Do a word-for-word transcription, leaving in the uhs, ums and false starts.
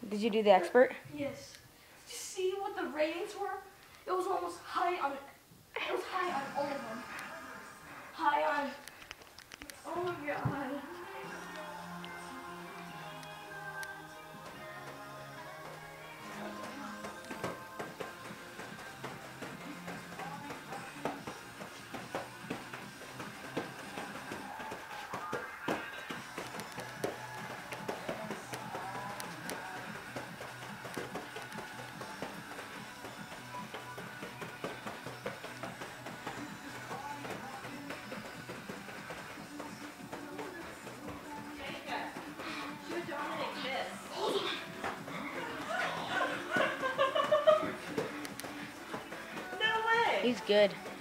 Did you do the expert? Yes. Did you see what the ratings were? It was almost high on, it was high on all of them. High on, oh my god. He's good.